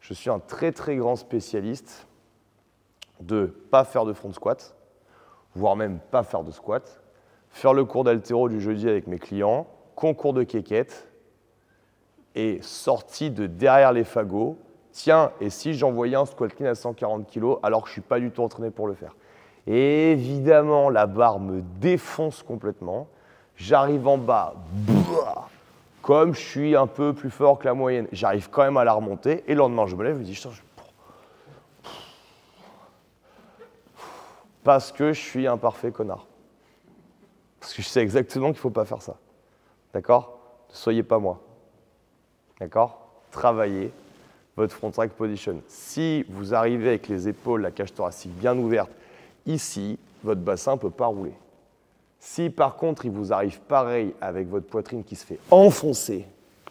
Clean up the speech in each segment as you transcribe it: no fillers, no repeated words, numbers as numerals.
Je suis un très très grand spécialiste de pas faire de front squat, voire même pas faire de squat, faire le cours d'haltéro du jeudi avec mes clients, concours de quéquette, et sortie de derrière les fagots, tiens, et si j'envoyais un squat clean à 140 kg alors que je ne suis pas du tout entraîné pour le faire. Et évidemment, la barre me défonce complètement. J'arrive en bas, comme je suis un peu plus fort que la moyenne, j'arrive quand même à la remonter. Et le lendemain, je me lève et je me dis, parce que je suis un parfait connard. Parce que je sais exactement qu'il ne faut pas faire ça. D'accord? Ne soyez pas moi. D'accord? Travaillez votre front rack position. Si vous arrivez avec les épaules, la cage thoracique bien ouverte, ici, votre bassin ne peut pas rouler. Si par contre, il vous arrive pareil avec votre poitrine qui se fait enfoncer,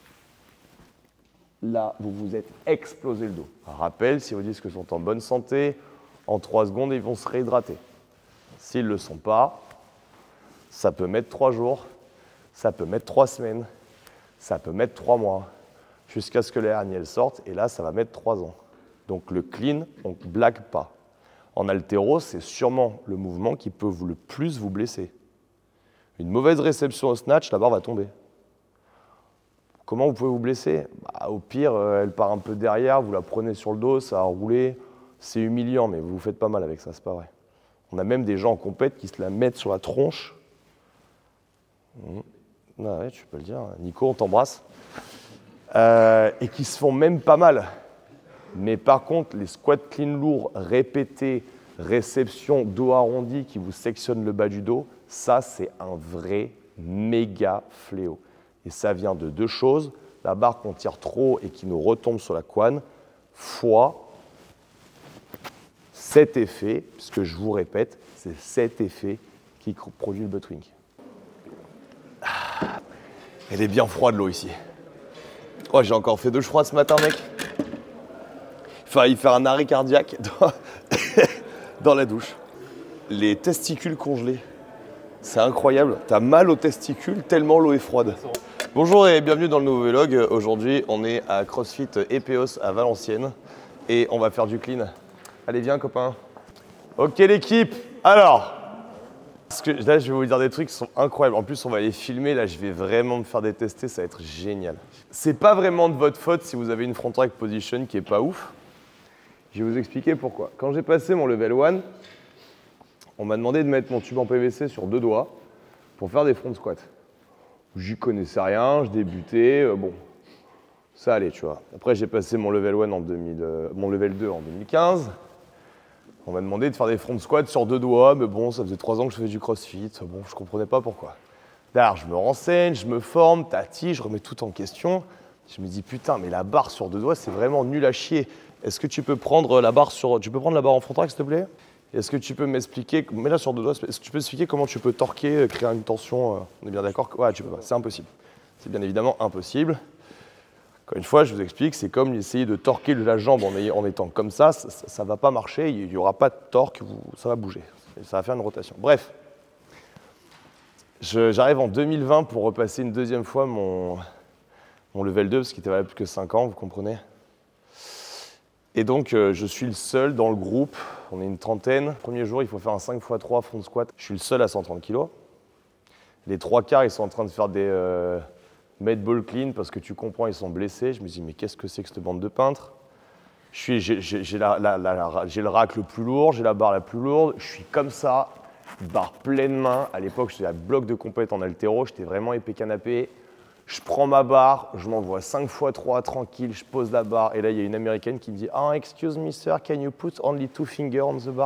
là, vous vous êtes explosé le dos. Rappel, si vos disques sont en bonne santé, en 3 secondes, ils vont se réhydrater. S'ils ne le sont pas, ça peut mettre 3 jours, ça peut mettre 3 semaines, ça peut mettre 3 mois, jusqu'à ce que les hernies sortent, et là, ça va mettre 3 ans. Donc le clean, on ne blague pas. En haltéro, c'est sûrement le mouvement qui peut le plus vous blesser. Une mauvaise réception au snatch, la barre va tomber. Comment vous pouvez vous blesser? Au pire, elle part un peu derrière, vous la prenez sur le dos, ça a roulé. C'est humiliant, mais vous vous faites pas mal avec ça, c'est pas vrai. On a même des gens en compète qui se la mettent sur la tronche. Ah ouais, tu peux le dire. Nico, on t'embrasse. Et qui se font même pas mal. Mais par contre, les squats clean lourds répétés, réception dos arrondi qui vous sectionne le bas du dos, ça, c'est un vrai méga fléau. Et ça vient de 2 choses. La barre qu'on tire trop et qui nous retombe sur la couenne, fois cet effet, puisque je vous répète, c'est cet effet qui produit le butt wink. Elle est bien froide l'eau ici. Oh, j'ai encore fait 2 froids ce matin, mec. Il failli faire un arrêt cardiaque dans la douche. Les testicules congelés, c'est incroyable. T'as mal aux testicules tellement l'eau est froide. Bonjour et bienvenue dans le nouveau vlog. Aujourd'hui, on est à CrossFit Epéos à Valenciennes et on va faire du clean. Allez, viens, copain. Ok, l'équipe. Alors, parce que là, je vais vous dire des trucs qui sont incroyables. En plus, on va les filmer. Là, je vais vraiment me faire détester. Ça va être génial. C'est pas vraiment de votre faute si vous avez une front rack position qui est pas ouf. Je vais vous expliquer pourquoi. Quand j'ai passé mon level 1, on m'a demandé de mettre mon tube en PVC sur 2 doigts pour faire des front squats. J'y connaissais rien, je débutais, bon, ça allait, tu vois. Après, j'ai passé mon level 1 en mon level 2 en 2015. On m'a demandé de faire des front squats sur 2 doigts, mais bon, ça faisait 3 ans que je faisais du crossfit. Bon, je comprenais pas pourquoi. D'ailleurs, je me renseigne, je me forme, tati, je remets tout en question. Je me dis, putain, mais la barre sur 2 doigts, c'est vraiment nul à chier. Est-ce que tu peux prendre la barre en front rack, s'il te plaît? Est-ce que tu peux m'expliquer, mets-la sur 2 doigts, est-ce que tu peux expliquer comment tu peux torquer, créer une tension? On est bien d'accord? Ouais, tu peux pas, c'est impossible. C'est bien évidemment impossible. Encore une fois, je vous explique, c'est comme essayer de torquer la jambe en étant comme ça, ça ne va pas marcher, il n'y aura pas de torque, ça va bouger, et ça va faire une rotation. Bref, j'arrive en 2020 pour repasser une 2e fois mon level 2, parce qu'il était valable plus que 5 ans, vous comprenez? Et donc, je suis le seul dans le groupe, on est une trentaine. Premier jour, il faut faire un 5x3 front squat. Je suis le seul à 130 kg. Les 3 quarts, ils sont en train de faire des med ball clean parce que tu comprends, ils sont blessés. Je me dis, mais qu'est-ce que c'est que cette bande de peintres? J'ai le rack le plus lourd, j'ai la barre la plus lourde. Je suis comme ça, barre pleine main. À l'époque, j'étais à bloc de compète en haltéro, j'étais vraiment épais canapé. Je prends ma barre, je m'envoie 5x3 tranquille, je pose la barre. Et là, il y a une américaine qui me dit « Ah, excuse me, sir, can you put only 2 fingers on the bar ?»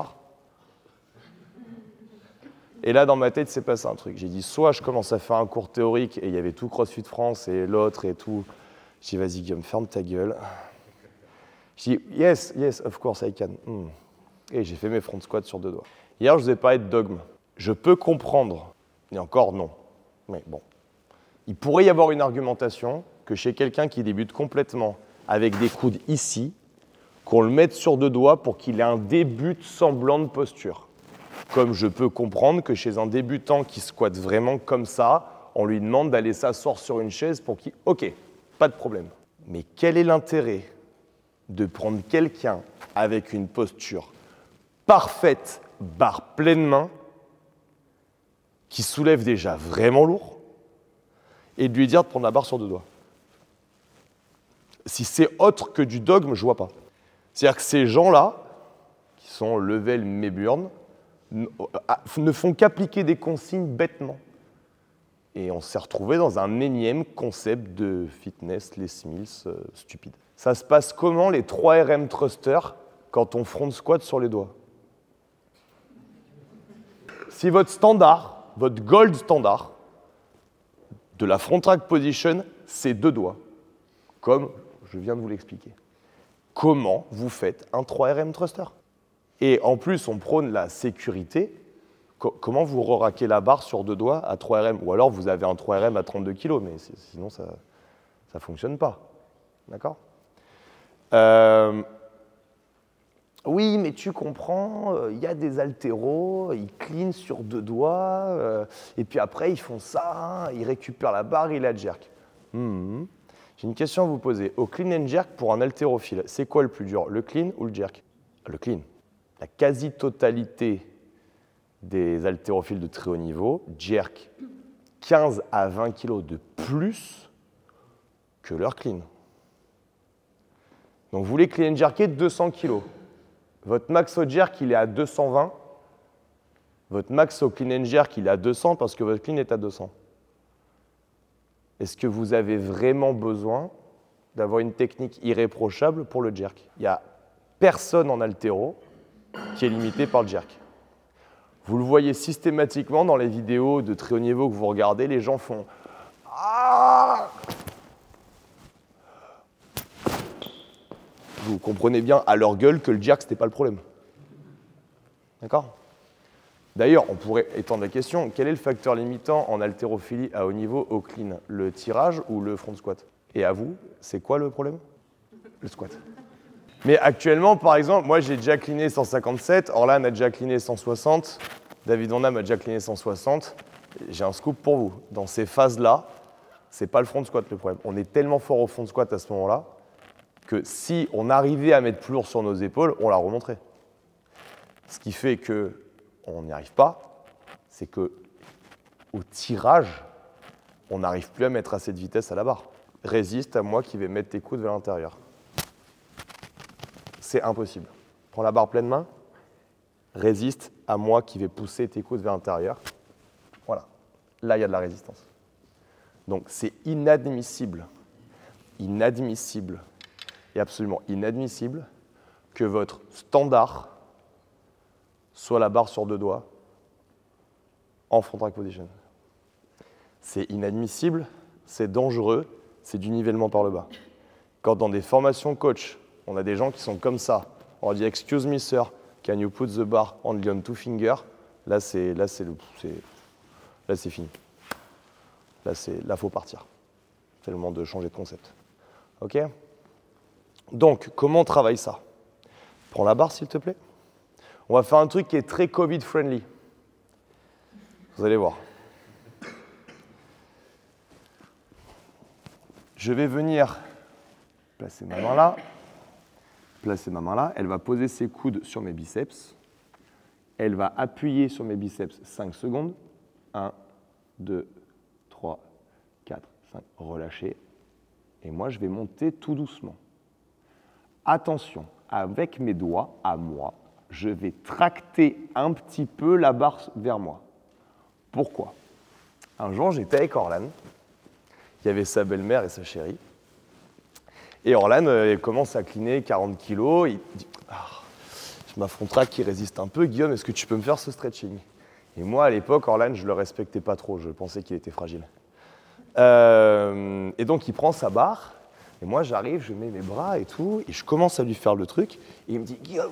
Et là, dans ma tête, c'est passé un truc. J'ai dit, soit je commence à faire un cours théorique, et il y avait tout CrossFit France et l'autre et tout. J'ai dit, vas-y, Guillaume, ferme ta gueule. J'ai dit, yes, of course I can. Et j'ai fait mes front squats sur 2 doigts. Hier, je vous ai parlé de dogme. Je peux comprendre, et encore non, mais bon. Il pourrait y avoir une argumentation que chez quelqu'un qui débute complètement avec des coudes ici, qu'on le mette sur 2 doigts pour qu'il ait un début de semblant de posture. Comme je peux comprendre que chez un débutant qui squatte vraiment comme ça, on lui demande d'aller s'asseoir sur une chaise pour qu'il... Ok, pas de problème. Mais quel est l'intérêt de prendre quelqu'un avec une posture parfaite, barre pleine main, qui soulève déjà vraiment lourd, et de lui dire de prendre la barre sur 2 doigts. Si c'est autre que du dogme, je ne vois pas. C'est-à-dire que ces gens-là, qui sont level Mayburn, ne font qu'appliquer des consignes bêtement. Et on s'est retrouvé dans un énième concept de fitness, les Smiths, stupide. Ça se passe comment les 3 RM thrusters quand on front squat sur les doigts? Si votre standard, votre gold standard de la front rack position, c'est 2 doigts, comme je viens de vous l'expliquer. Comment vous faites un 3 RM thruster? Et en plus, on prône la sécurité. Comment vous raquez la barre sur 2 doigts à 3 RM? Ou alors vous avez un 3 RM à 32 kg, mais sinon ça ne fonctionne pas. D'accord? Oui, mais tu comprends, il y a des haltéros, ils clean sur 2 doigts, et puis après ils font ça, ils récupèrent la barre, ils la jerk. J'ai une question à vous poser. Au clean and jerk, pour un haltérophile, c'est quoi le plus dur, le clean ou le jerk? Le clean. La quasi-totalité des haltérophiles de très haut niveau jerk 15 à 20 kg de plus que leur clean. Donc vous voulez clean and jerker 200 kg. Votre max au jerk, il est à 220. Votre max au clean and jerk, il est à 200 parce que votre clean est à 200. Est-ce que vous avez vraiment besoin d'avoir une technique irréprochable pour le jerk? Il n'y a personne en haltéro qui est limité par le jerk. Vous le voyez systématiquement dans les vidéos de très haut niveau que vous regardez, les gens font « Ah !» Vous comprenez bien à leur gueule que le jerk, ce n'était pas le problème. D'accord? D'ailleurs, on pourrait étendre la question, quel est le facteur limitant en haltérophilie à haut niveau au clean? Le tirage ou le front squat? Et à vous, c'est quoi le problème? Le squat. Mais actuellement, par exemple, moi j'ai déjà cleané 157, Orlan a déjà cleané 160, David Onam a déjà cleané 160. J'ai un scoop pour vous. Dans ces phases-là, c'est pas le front squat le problème. On est tellement fort au front squat à ce moment-là que si on arrivait à mettre plus lourd sur nos épaules, on la remonterait. Ce qui fait qu'on n'y arrive pas, c'est qu'au tirage, on n'arrive plus à mettre assez de vitesse à la barre. Résiste à moi qui vais mettre tes coudes vers l'intérieur. C'est impossible. Prends la barre pleine main, résiste à moi qui vais pousser tes coudes vers l'intérieur. Voilà. Là, il y a de la résistance. Donc, c'est inadmissible. Inadmissible. Et absolument inadmissible que votre standard soit la barre sur 2 doigts en front rack position. C'est inadmissible, c'est dangereux, c'est du nivellement par le bas. Quand dans des formations coach, on a des gens qui sont comme ça, on leur dit « Excuse me sir, can you put the bar only on 2 fingers ?» Là, c'est fini. Là, faut partir. C'est le moment de changer de concept. OK? Donc, comment on travaille ça? Prends la barre, s'il te plaît. On va faire un truc qui est très Covid-friendly. Vous allez voir. Je vais venir placer ma main là. Placer ma main là. Elle va poser ses coudes sur mes biceps. Elle va appuyer sur mes biceps 5 secondes. 1, 2, 3, 4, 5. Relâchez. Et moi, je vais monter tout doucement. Attention, avec mes doigts, à moi, je vais tracter un petit peu la barre vers moi. Pourquoi? Un jour, j'étais avec Orlan. Il y avait sa belle-mère et sa chérie. Et Orlan commence à cleaner 40 kilos. Il dit « Ma front rack qui résiste un peu. Guillaume, est-ce que tu peux me faire ce stretching ?» Et moi, à l'époque, Orlan, je ne le respectais pas trop. Je pensais qu'il était fragile. Et donc, il prend sa barre. Et moi, j'arrive, je mets mes bras et tout, et je commence à lui faire le truc. Et il me dit, Guillaume,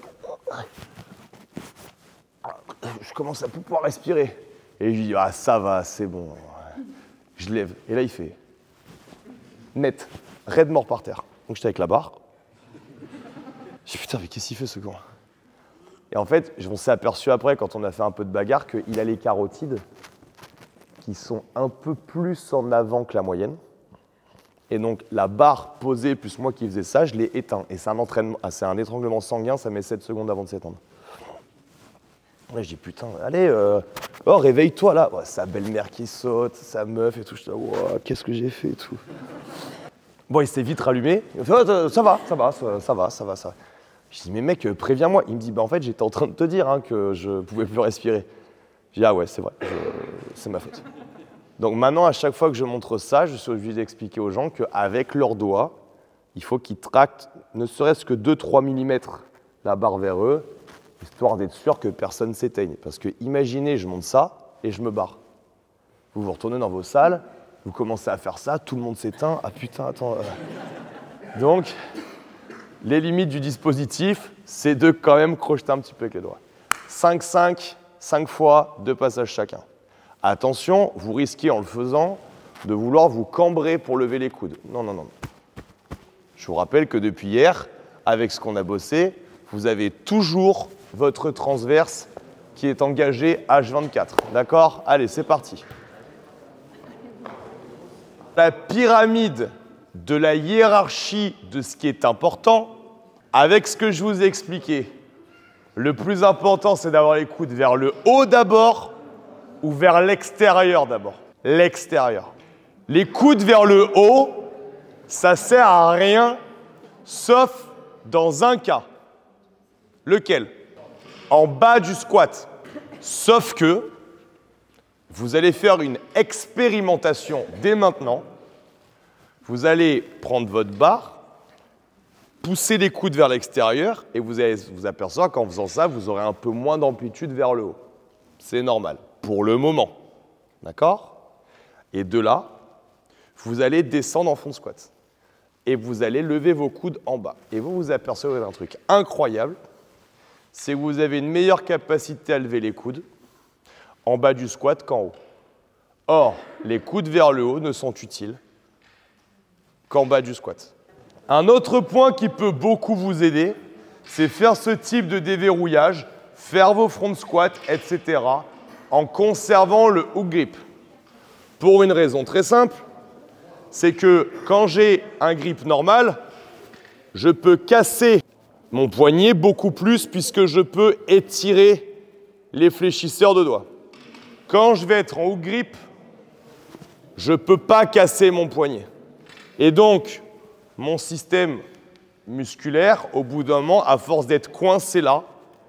je commence à pouvoir respirer. Et je lui dis, ah, ça va, c'est bon. Je lève. Et là, il fait, net, raide mort par terre. Donc, j'étais avec la barre. Je dis, putain, mais qu'est-ce qu'il fait, ce con? Et en fait, on s'est aperçu après, quand on a fait un peu de bagarre, qu'il a les carotides qui sont un peu plus en avant que la moyenne. Et donc, la barre posée, plus moi qui faisais ça, je l'ai éteint. Et c'est un entraînement, c'est un étranglement sanguin, ça met 7 secondes avant de s'éteindre. Là, je dis, putain, allez, oh, réveille-toi, là. Ouais, sa belle-mère qui saute, sa meuf et tout. Je dis, oh, qu'est-ce que j'ai fait et tout. Bon, il s'est vite rallumé. Il me fait, oh, ça va. Je dis, mais mec, préviens-moi. Il me dit, bah, en fait, j'étais en train de te dire hein, que je pouvais plus respirer. Je dis, ah ouais, c'est vrai, c'est ma faute. Donc maintenant, à chaque fois que je montre ça, je suis obligé d'expliquer aux gens qu'avec leurs doigts, il faut qu'ils tractent ne serait-ce que 2-3 mm la barre vers eux, histoire d'être sûr que personne ne s'éteigne. Parce que imaginez, je monte ça et je me barre. Vous vous retournez dans vos salles, vous commencez à faire ça, tout le monde s'éteint. Ah putain, attends. Donc, les limites du dispositif, c'est de quand même crocheter un petit peu avec les doigts. 5-5, 5 fois, 2 passages chacun. Attention, vous risquez en le faisant de vouloir vous cambrer pour lever les coudes. Non, non, non. Je vous rappelle que depuis hier, avec ce qu'on a bossé, vous avez toujours votre transverse qui est engagé H24. D'accord? Allez, c'est parti. La pyramide de la hiérarchie de ce qui est important, avec ce que je vous ai expliqué, le plus important, c'est d'avoir les coudes vers le haut d'abord, ou vers l'extérieur d'abord. L'extérieur. Les coudes vers le haut, ça sert à rien, sauf dans un cas. Lequel? En bas du squat. Sauf que vous allez faire une expérimentation dès maintenant. Vous allez prendre votre barre, pousser les coudes vers l'extérieur et vous allez vous apercevoir qu'en faisant ça, vous aurez un peu moins d'amplitude vers le haut. C'est normal. Pour le moment. D'accord? Et de là, vous allez descendre en fond de squat. Et vous allez lever vos coudes en bas. Et vous vous apercevez d'un truc incroyable, c'est que vous avez une meilleure capacité à lever les coudes en bas du squat qu'en haut. Or, les coudes vers le haut ne sont utiles qu'en bas du squat. Un autre point qui peut beaucoup vous aider, c'est faire ce type de déverrouillage, faire vos front squats, etc., en conservant le hook grip. Pour une raison très simple, c'est que quand j'ai un grip normal, je peux casser mon poignet beaucoup plus puisque je peux étirer les fléchisseurs de doigts. Quand je vais être en hook grip, je ne peux pas casser mon poignet. Et donc, mon système musculaire, au bout d'un moment, à force d'être coincé là,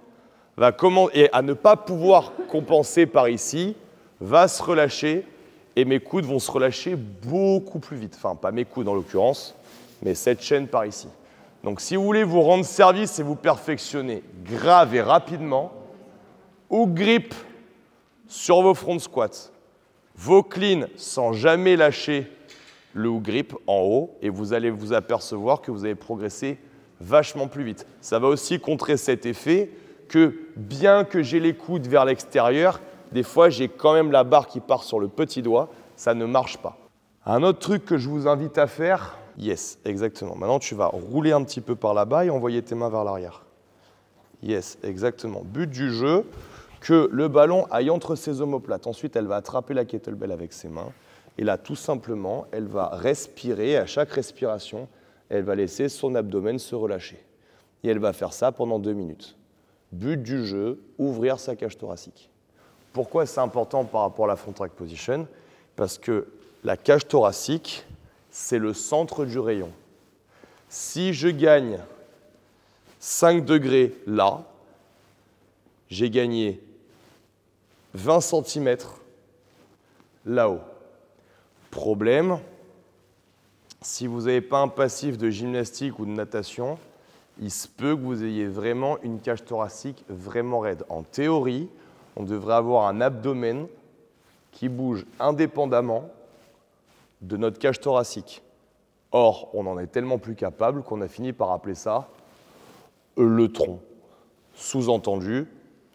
et à ne pas pouvoir compenser par ici, va se relâcher et mes coudes vont se relâcher beaucoup plus vite. Enfin, pas mes coudes en l'occurrence, mais cette chaîne par ici. Donc si vous voulez vous rendre service et vous perfectionner grave et rapidement, hook grip sur vos front squats, vos cleans sans jamais lâcher le hook grip en haut et vous allez vous apercevoir que vous allez progresser vachement plus vite. Ça va aussi contrer cet effet que bien que j'ai les coudes vers l'extérieur, des fois j'ai quand même la barre qui part sur le petit doigt, ça ne marche pas. Un autre truc que je vous invite à faire, yes, exactement. Maintenant tu vas rouler un petit peu par là-bas et envoyer tes mains vers l'arrière. Yes, exactement. But du jeu, que le ballon aille entre ses omoplates. Ensuite, elle va attraper la kettlebell avec ses mains. Et là, tout simplement, elle va respirer. À chaque respiration, elle va laisser son abdomen se relâcher. Et elle va faire ça pendant 2 minutes. But du jeu, ouvrir sa cage thoracique. Pourquoi c'est important par rapport à la front track position? Parce que la cage thoracique, c'est le centre du rayon. Si je gagne 5 degrés là, j'ai gagné 20 cm là-haut. Problème, si vous n'avez pas un passif de gymnastique ou de natation, il se peut que vous ayez vraiment une cage thoracique vraiment raide. En théorie, on devrait avoir un abdomen qui bouge indépendamment de notre cage thoracique. Or, on en est tellement plus capable qu'on a fini par appeler ça le tronc. Sous-entendu,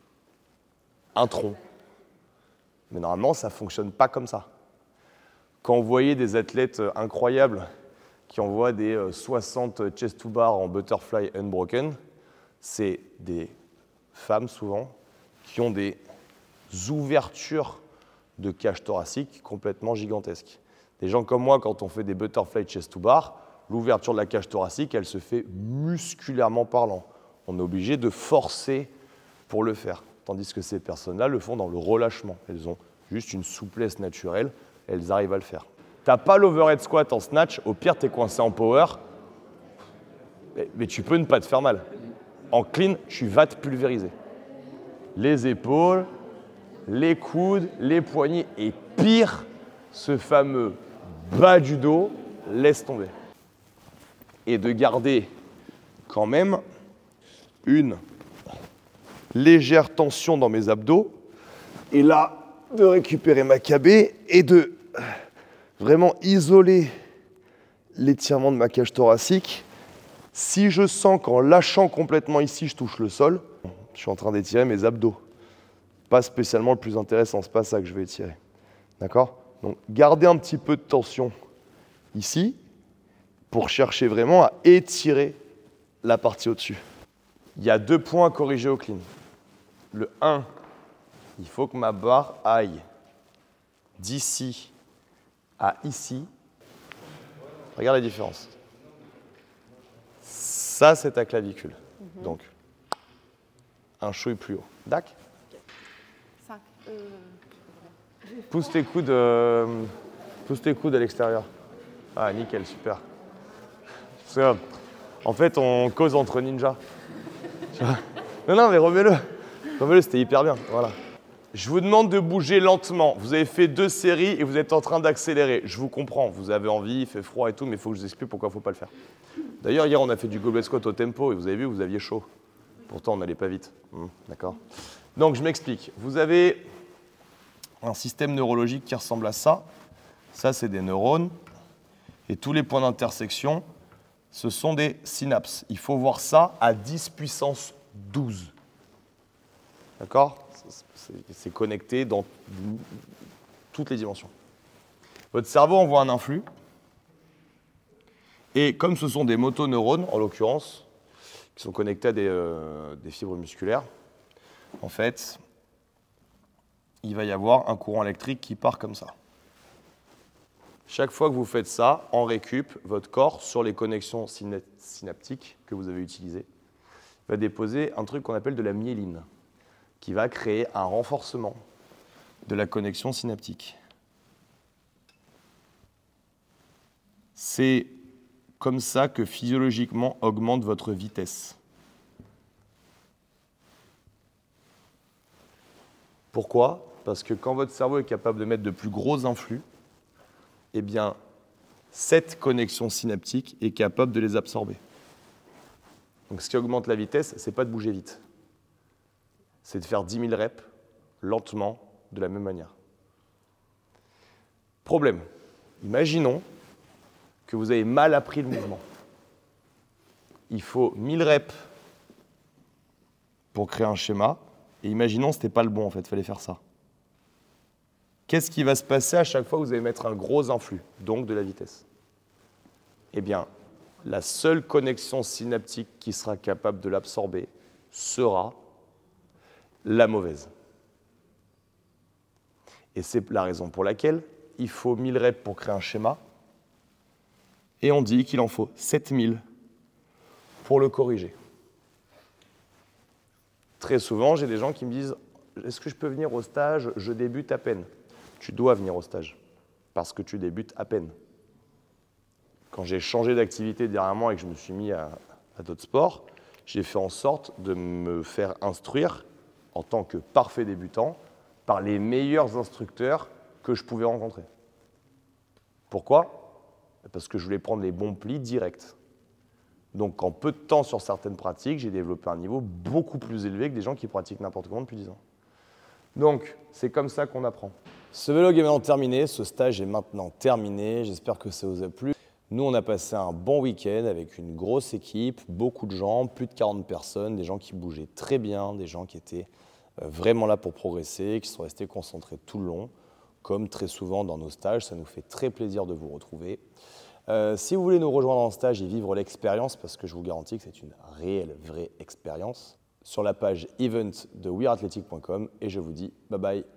un tronc. Mais normalement, ça ne fonctionne pas comme ça. Quand vous voyez des athlètes incroyables qui envoient des 60 chest to bar en butterfly unbroken, c'est des femmes souvent qui ont des ouvertures de cage thoracique complètement gigantesques. Des gens comme moi, quand on fait des butterfly chest to bar, l'ouverture de la cage thoracique, elle se fait musculairement parlant. On est obligé de forcer pour le faire. Tandis que ces personnes-là le font dans le relâchement. Elles ont juste une souplesse naturelle, elles arrivent à le faire. Tu n'as pas l'overhead squat en snatch, au pire, tu es coincé en power, mais tu peux ne pas te faire mal. En clean, tu vas te pulvériser. Les épaules, les coudes, les poignets et pire, ce fameux bas du dos, laisse tomber. Et de garder quand même une légère tension dans mes abdos. Et là, de récupérer ma cabée et de vraiment isoler l'étirement de ma cage thoracique. Si je sens qu'en lâchant complètement ici, je touche le sol, je suis en train d'étirer mes abdos. Pas spécialement le plus intéressant, c'est pas ça que je vais étirer. D'accord? Donc, gardez un petit peu de tension ici pour chercher vraiment à étirer la partie au-dessus. Il y a 2 points à corriger au clean. Le 1, il faut que ma barre aille d'ici à ici. Regarde la différence. Ça, c'est ta clavicule. Donc, un chouille plus haut. D'accord? Pousse tes coudes à l'extérieur. Ah, nickel, super. En fait, on cause entre ninjas. Non, mais remets-le. Remets-le, c'était hyper bien. Voilà. Je vous demande de bouger lentement. Vous avez fait 2 séries et vous êtes en train d'accélérer. Je vous comprends, vous avez envie, il fait froid et tout, mais il faut que je vous explique pourquoi il ne faut pas le faire. D'ailleurs, hier, on a fait du goblet squat au tempo et vous avez vu, vous aviez chaud. Pourtant, on n'allait pas vite. D'accord. Donc, je m'explique. Vous avez un système neurologique qui ressemble à ça. Ça, c'est des neurones. Et tous les points d'intersection, ce sont des synapses. Il faut voir ça à 10 puissance 12. D'accord? C'est connecté dans toutes les dimensions. Votre cerveau envoie un influx. Et comme ce sont des motoneurones, en l'occurrence, qui sont connectés à des fibres musculaires, en fait, il va y avoir un courant électrique qui part comme ça. Chaque fois que vous faites ça, en récup, votre corps, sur les connexions synaptiques que vous avez utilisées, va déposer un truc qu'on appelle de la myéline, qui va créer un renforcement de la connexion synaptique. C'est comme ça que physiologiquement augmente votre vitesse. Pourquoi? Parce que quand votre cerveau est capable de mettre de plus gros influx, eh bien, cette connexion synaptique est capable de les absorber. Donc, ce qui augmente la vitesse, ce n'est pas de bouger vite. C'est de faire 10 000 reps lentement, de la même manière. Problème. Imaginons que vous avez mal appris le mouvement. Il faut 1000 reps pour créer un schéma. Et imaginons que ce n'était pas le bon, en fait, il fallait faire ça. Qu'est-ce qui va se passer à chaque fois que vous allez mettre un gros influx, donc de la vitesse? Eh bien, la seule connexion synaptique qui sera capable de l'absorber sera la mauvaise. Et c'est la raison pour laquelle il faut 1000 reps pour créer un schéma, et on dit qu'il en faut 7000 pour le corriger. Très souvent, j'ai des gens qui me disent « Est-ce que je peux venir au stage? Je débute à peine. » Tu dois venir au stage, parce que tu débutes à peine. Quand j'ai changé d'activité dernièrement et que je me suis mis à d'autres sports, j'ai fait en sorte de me faire instruire en tant que parfait débutant par les meilleurs instructeurs que je pouvais rencontrer. Pourquoi? Parce que je voulais prendre les bons plis directs. Donc, en peu de temps sur certaines pratiques, j'ai développé un niveau beaucoup plus élevé que des gens qui pratiquent n'importe comment depuis 10 ans. Donc, c'est comme ça qu'on apprend. Ce vlog est maintenant terminé, ce stage est maintenant terminé, j'espère que ça vous a plu. Nous, on a passé un bon week-end avec une grosse équipe, beaucoup de gens, plus de 40 personnes, des gens qui bougeaient très bien, des gens qui étaient vraiment là pour progresser, qui sont restés concentrés tout le long. Comme très souvent dans nos stages, ça nous fait très plaisir de vous retrouver. Si vous voulez nous rejoindre en stage et vivre l'expérience, parce que je vous garantis que c'est une réelle, vraie expérience, sur la page event de weareathletic.com et je vous dis bye bye.